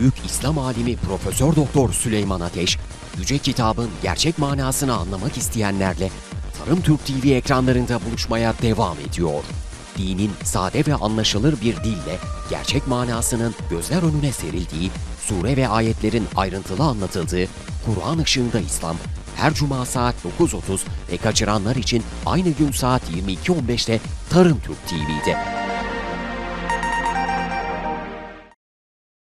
büyük İslam alimi Profesör Doktor Süleyman Ateş, Yüce Kitabın gerçek manasını anlamak isteyenlerle Tarım Türk TV ekranlarında buluşmaya devam ediyor. Dinin sade ve anlaşılır bir dille gerçek manasının gözler önüne serildiği, sure ve ayetlerin ayrıntılı anlatıldığı Kur'an Işığında İslam, her cuma saat 9.30 ve kaçıranlar için aynı gün saat 22.15'te Tarım Türk TV'de.